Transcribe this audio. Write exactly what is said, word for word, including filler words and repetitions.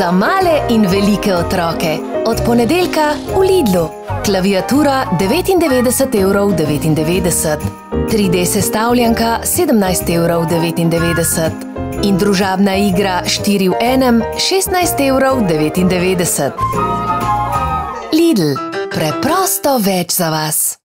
Za male in velike otroke. Od ponedeljka v Lidlu. Klaviatura devetindevetdeset evrov devetindevetdeset. tri D sestavljanka sedemnajst evrov devetindevetdeset. In družabna igra štiri v enem šestnajst evrov devetindevetdeset. Lidl. Preprosto več za vas.